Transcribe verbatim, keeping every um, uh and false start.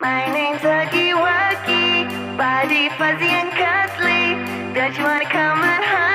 My name's Huggy Wuggy, body fuzzy and cuddly. Don't you wanna come and hug?